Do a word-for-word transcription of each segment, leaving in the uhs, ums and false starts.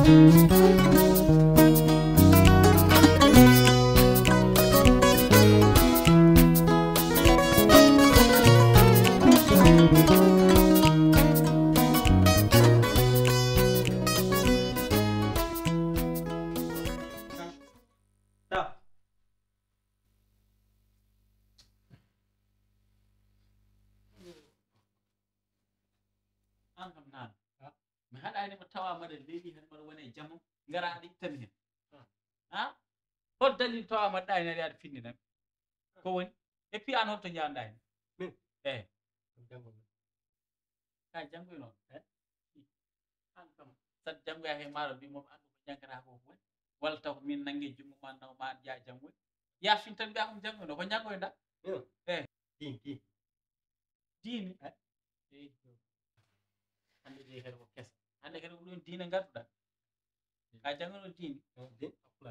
mi haɗani mo tawa maɗa leeli hen maɗa wona e jamma ngara aɗa ittani hen ha hol dalil tawa maɗa ɗani aɗa aɗa finninami ko woni et puis an holto janɗa hen min eyi jangol ka janggoy noon an kam saɗa janggoya he maaro mbimo andu ko janggata ko woni walla taw ko min nangge jungo ma naw ma aɗa jaa janggoy yafin tan mbiya komi janggoyno ko janggoyɗa eyi din din diine eyi hande de kadi ko kesa hande kadi ko ɗum diine gadduɗa ka janggono diine din akula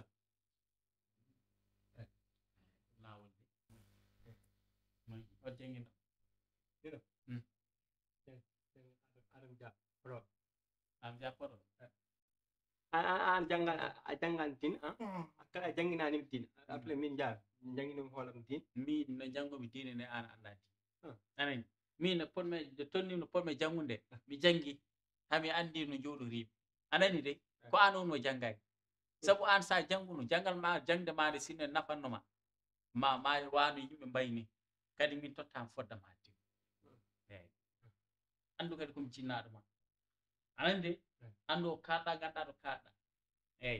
lawol de o jangguino dino hmm adam ja pro am japporo an jangan a jangan din a janginani din après min jaar jangino holam din min no janggomi diine ne an anda di anani min no ponmi de tonni no ponmi jangude mi jangi hami andi no jooɗorimi anani de ko an on mo janggani sabu an sa janguno jangal ma jangde maɗe sinno nafannoma ma ma wano yimɓe mbayni kadi min tottama foddama di eyi andu kadi komi jinnaɗo ma anani de andu ko kalɗa ganda ɗo kalɗa eyi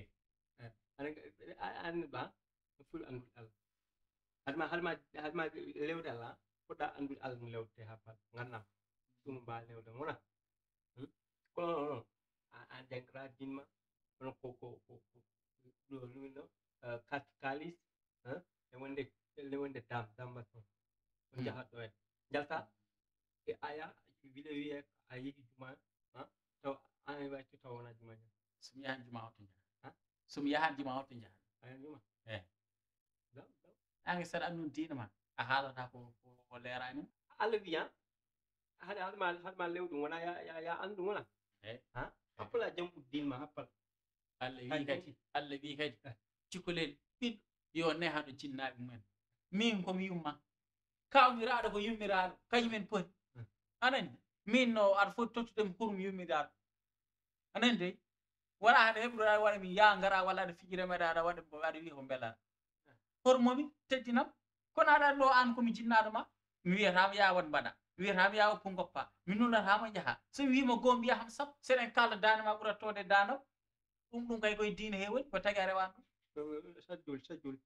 an ba ful andul Allah hadma hadma hadma lewde Allah poɗɗa andude Allah no lewdete ha pat gandam ɗum mba lewde wona ko non an jangira dinma kono ko ko ko ɗo lumino kalis e wonde e wonde dam damba ton on jahat ɗo en jalta e aya wile wiye a yeehi juma taw an e watti taw wona juma jam somi yahan juma hoto jaha somi yahan juma hoto jaha ayan juma eyi an saɗa andum diine ma a haalata ko ko leerani Allah wiya hade hadma hadma lewɗum wona ya ya andu wona eyi ha happala jangu dinma happal Allah wi kadi Allah wi kadi cukalel ɓiɗɗo yo neha ɗo jinnaɓe mumen min komi yumma kawmiraɗo ko yummiraɗo kañumen poti anani min no aɗa foti tottudemi pour mi yummiraɗo anani de wona hade heɓrata waɗa mi ya gara walla aɗa fijira meɗa aɗa waɗa aɗa wiya ko beelata hormomi teddinam kono aɗa anndo an komi jinnaɗo ma mi wiyatama ya wat mbaɗa mi wiyatama ya woppu goppa mi nunatama jaaha somi wima goo mbiyaham sappo seɗen kalda dane ma ɓuura tode danaw ɗum ɗum kay koye diine he woni ko tagui a rewani ɗum sajjol sajjol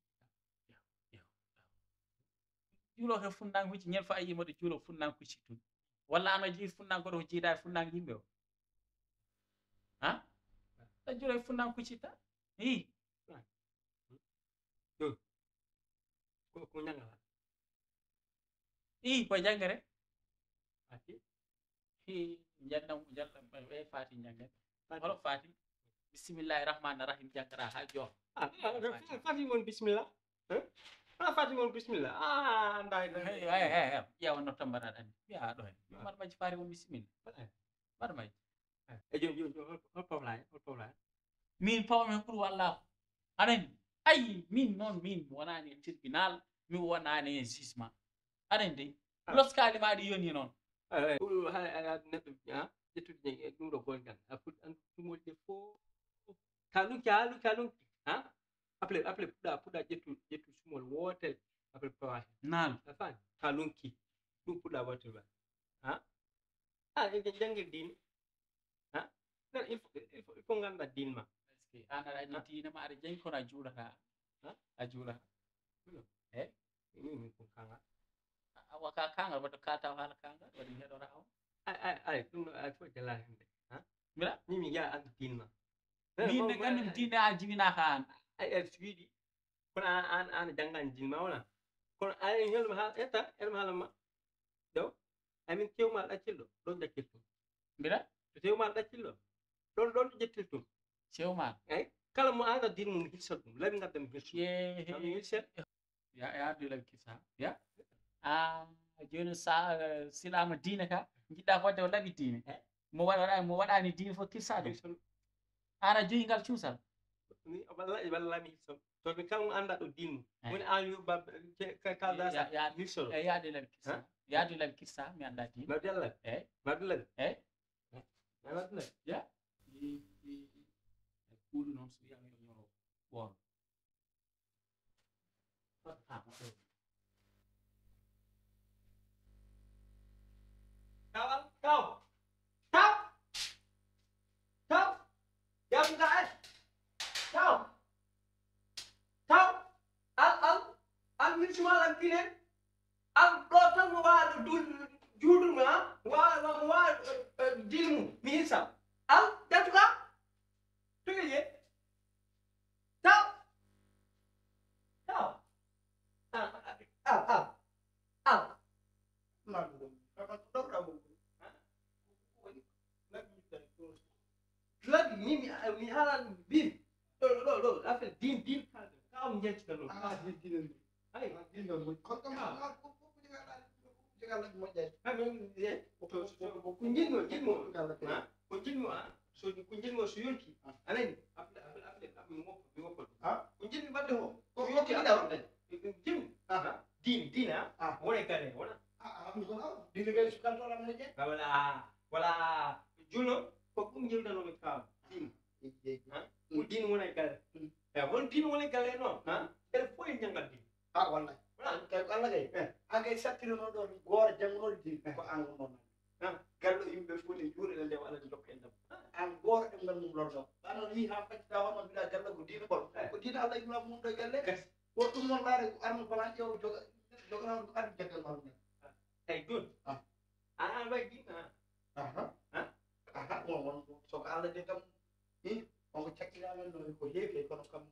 juulo ke funnague hucci ñen fo a yimoɗo juulo funnague kucci tun walla an a jii funnague koɗo ko jiida e funnague yimɓe o ha a juulo e funnague kuccitta i ko ko ñangala i ko jangere ati hi jannam jannam e fati jangen holo fati bismillahir rahmanir rahim jangara ha jo ah fati mon bismillah hein ah fati mon bismillah ah nday hey hey hey ya wonno tambara dan ya do hen mar ma ci fari won bismillah mar ma e jo jo hol pawla hol pawla min pawme pour wallah anani ay min non min wonani tribunal mi wonani e jugement anani de loskali ma di yoni non eh ha neɗɗo ha ƴettude ɗum ɗo gongal a foti andu ɗumolde fo kalum kalum kalum ha après après puɗɗa puɗɗa ƴettu ƴettu sumol wotel après pawa nan a fani kalunki ɗum puɗɗa wotel ba ha ah jangir diine ha il faut il faut ganda diine ma parce que an aɗa andi diine ma aɗa jangi kono a juulata a juulata e min min ko kanga awa ka kangal waɗa ka taw haala kangal waɗi heɗora o ay ay ay ɗum ɗo ay fof jala hende ha mbiɗa min mi yaa andu diine ma min ne gandum diine a jibinaka an ay ay so wiiɗi kono an an an janggani diine ma wona kono ay helma ha etta helma haala ma ɗo amin kewma ɗaccilɗo ɗon ɗacciltum mbiɗa to tewma ɗaccilɗo ɗon ɗon ɗo ƴettiltum cewma ay kala mo anda diine mum hilsat ɗum laɓi gadda mi hilsu ye mi hilset ya ya de laɓi kisa ya a joni sa silama diine ka jiɗɗa fodde o laɓi diine mo waɗa mo waɗani diine fof kirsaɗum ana joyi ngal cuusal ni wallahi wallahi mi so to mi kala anda do din Eh. woni an yo ba ka ka da sa ya mi so e yaade laɓe kissa yaade laɓe kissa mi anda din ma dalla eyyi ma dalla eyyi ma dalla ya kuuɗu noon so wiyama yo ñoro ɓooro Kawal, kau. Kau. Kau. Ya buka eh. Kau. Kau. Al al al min semua lagi ni. Al protang wa dul judul ma wa wa wa dilmu mihisa. Al dah juga. Tu ye. Kau. Kau. Ah ah ah. Ah. Malu. Apa tu kamu? Lagi ni mi mi halan bin. Lo lo lo, apa din din kan? Kau menjadi kan lo. Ah, din din. Ay, Din din. Kau kan mak aku aku jangan jangan lagi macam. kami ye. Kunjin mo, kunjin mo. Ha? Kunjin mo ah. So kunjin mo suyun ki. Anen, apa apa apa apa mo mo ko. Ha? Kunjin mi badde ho. Kau Suyun ki kau ada. tidak. Jim. Ah, Din din ah. ah. Wala kare, wala. Ah, aku tahu. Din kan suka orang macam. Wala wala juno ko kum jil dano mi ka. Din. Ha? Din wala kare. Ya, won din wala kare no. Ha? El foi jangal din. Ah, wallahi. Wala. Kay ko Allah kay. Agay satiro no do gor jangol di ko an non. Ha? Gallo yimbe funi jure le wala jokken dam. An gor e ngal mum lordo. Bana wi ha fati da wona bila gallo ko dina bol. Ko dina Allah ibn mum do galle. Ko dum non laare ko arma bala jow joga joga na ko ar jagal ma. Hey, good. Ah. Ah, baik din ah. Aha. Ha? Aha, won won so ko Allah de kam ni on ko cakkira men do ko hefe kono kam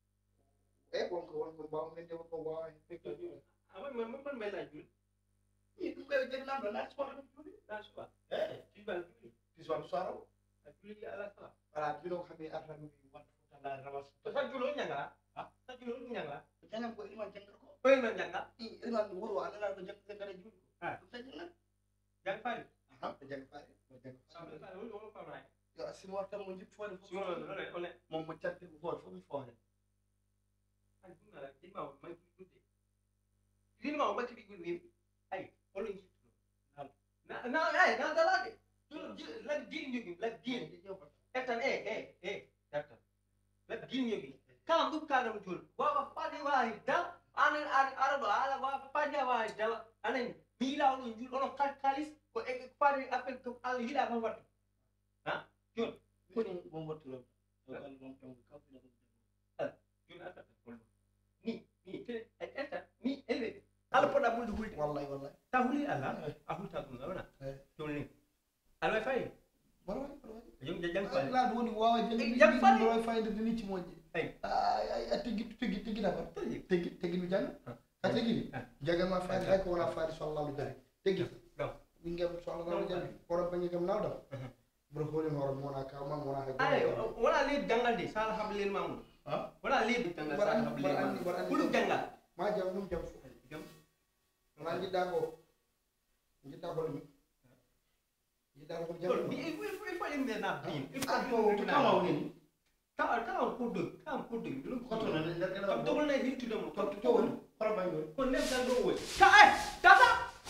e won ko won ko bawo men de ko bawo e Apa memang man mela jul. ni dum be de nan do na so ko juli Dah suka. eh Ti bal jul. ti so so Jul ya ala sala. ala bino xamé arna mi wat ta la rawas To sa julo nyanga. Ha? Sa julo nyanga. jangan ko iman jangal ko Koy man nyanga. i iman wuro ana la do jak ngara juli Ah. ko jangal Jang fari. aha ko jangal pare ko jangal Sampai ka lu lu pa mai. yo simo tam mo jip fone fo Suno no le ole. mom mo ciante ko fo fo mi fone An duna la di ma mai gudde. Di ma ma ti gudde. Ay, olo ni. Na na ay na dala de. Jul jul la di ni la di. Etan eh eh eh. Etan. La di ni. Kalam du kalam jul. Wa wa padi wa dal. Anen an araba ala wa padi wa dal. Anen bila on jul on kal kalis ko e padi apel to al hila ma wat. Ha? Jul. ko ni mom wattu lo ko al mom tam ko ko Jul ata ko. Ni ni te eta ni ele. Ala poda mun du wulti. wallahi wallahi Tahuli ala. Aku tak tahu mana. eh Jul ni. Ala fai. wallahi wallahi Jung jang fai. la do ni wawa jangal Eh, jang fani. do fayde ni ci moje Ay. ay ay tegi tegi tegi na ko Tegi. tegi tegi mi jang Ah. ka tegi Ah. jaga ma faade hay ko wala faade sallallahu alaihi tegi Go. bingam sallallahu alaihi wasallam ko rabbi ngam nawda bro holi horo mona ka ma mona ha Ay, wala li jangal de sal hablin mamu. ha Wala li jangal sal Baran- hablin baran- mamu. baran- Kulu jangal. ma jam mum jam fu Jam. wala ngi dago ngi dago ni ngi dago Jul, jam bi il faut il faut imbe na bin. Il ah faut ko kama woni Ka ka kudu, ka kudu. Dulu ko to na ne da Kam togol na hin tudam. ko to woni ko ba ngol Ko nem tan do woy. Ka eh, tata.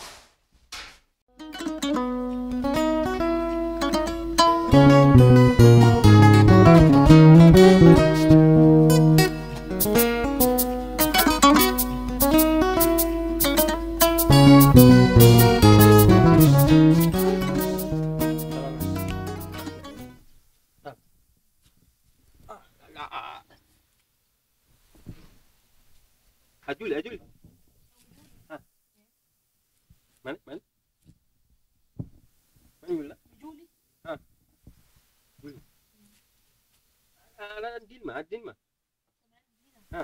Ajul, ajul. Ha. Man, man. Man la. Juli. Ha. Juli. Ala din ma, din ma. Ha.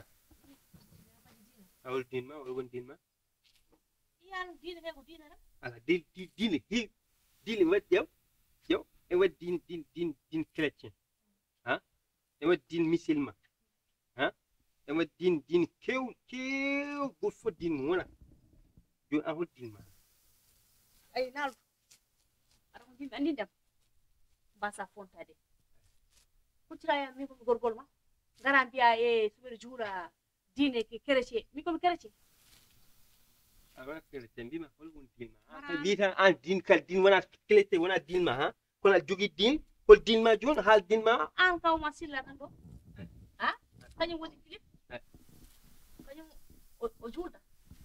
Awal din ma, awal din ma. Iyan dina kay ko dina na. Ala din din din hi. Din wat yow. Yow e wat din din din din chrétien. Ha? E wat din musulman. Ha? E wat din din kew kew go fo din wona. Yo awal din ma. Ay nal. Ara ko dina andi dem. Basa fonta de. Ko hucciraya min komi gorgol ma ngara mbiya e suɓeɗo juula diine ke chrétien min komi chrétien awa chrétien mbima hol won din ma ha wi tan an din kal din wona chrétien wona din ma ha kono jogi din hol din ma jon hal din ma an kawma silla tan ɗo ha kañum woni philippe kañum o juulta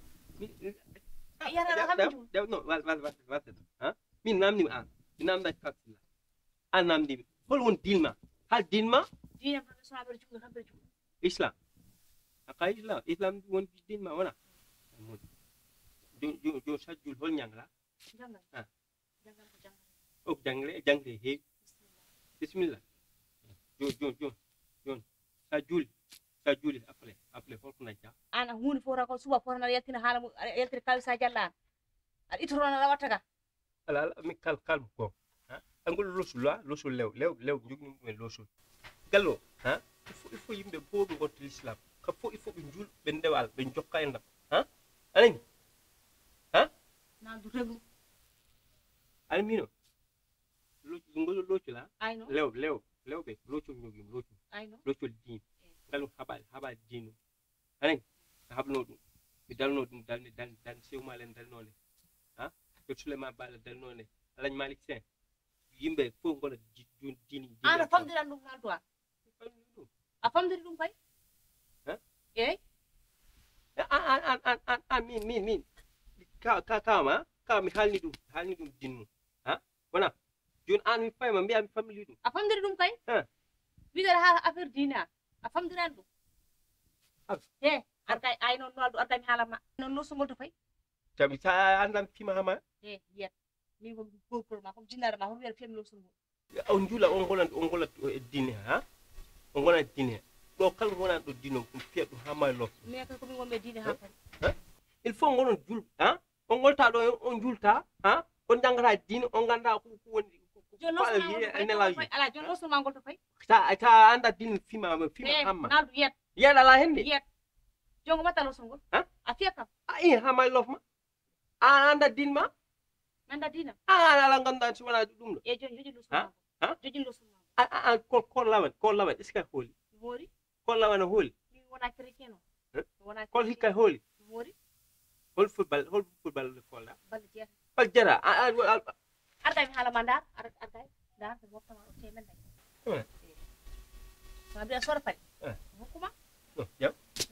yaraɗa kamɓe juul dew no wal wal wal wal ha min namnima an mi namda kapsila an namdimi hol won din ma hal din ma diine kamɓe sona ɓeɗo juula kamɓe juul islam aka islam islam won din ma wona jo jo jo sajjul hol nyangla jangal ah jangal ko jangal o jangle jangle he bismillah jo jo jo jon sajjul sajjul après après hol ko najja ana hunde fota ko suba fota na yaltina haala mo yaltire kawi sa jalla aɗa itorona aɗa watta ka ala ala mi kal kal ko ha angol losula losul lew lew lew jogni men losul gallo ha il faut il faut yimbe bodu goto l'islam ka fo il faut be njul be ndewal be jokka endam ha alani ha na du reglu almino lo ngol locula ayno lew lew lew be locul njogim locul ayno locul din galu habal habal dinu alani habno dum mi dalno dum dalni dal dal sewma len dalnone ha ko sulema bala dalnone alañ malik sen yimbe fo ngol dini dini ana famdiran ɗum ngal toa a famdiri ɗum kay ha eyyi an an an an an min min min ka ka kama ka mi halni dum halni dum dinmu ha wona jon an mi fayma mbiya mi famili dum a famdiri ɗum kay ha wiɗere ha affaire dina a famdiran ɗum he ar kay ay noon noldu addami haalama noon nosugol to fay tabi sa andam fima hama he yiyat min ko gorkol ma comme jinnare ma hono wiyata fiyami nosugol on jula on golan on golat dine ha on golat dine do kal wona do dino ko fiya dum hama lo mais kay komin wonɓe diine ha kadi ha il faut ngonon jul ha on golta do on julta ha on jangata dine on ganda ko ko woni jon nosugol ala jon nosugol ngol to fay ta ta anda dine fima fima hama naldu yiyat yeda la hende yiyat jongo matta nosugol ha a fiya kam a i hama lof ma a anda din ma anda dina a ala ganda si wala dum do e jon joji nosugol ha ha joji nosugol a a ko ko lawan ko lawan iska holi mori ko lawan holi min wona chrétien o wona ko hikka holi mori hol football hol football le ko la balle jeeta bal jara a ardami haalama ndar ar arday ndar ko moftama o temen nayi sa mbiya sora paɗe hokkuma no jam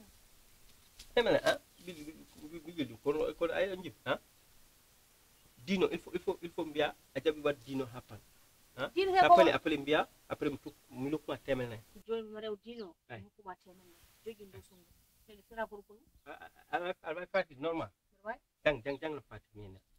temene ha bi bi bi ko ko ay njib ha dino il faut il faut il faut mbiya a jabi wat dino hapan ha diine he appelé ko appelé mbiya après mi tuk mi lokuma temene joni mo rew diino Ay. hokkuma temen nayi jogi nosugol kene sera gorkol ala ala fati normal way jang jang jang la fati ni